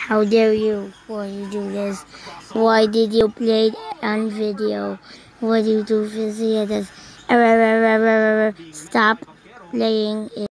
How dare you? Why you do this? Why did you play it on video? What do you do for this? Stop playing it.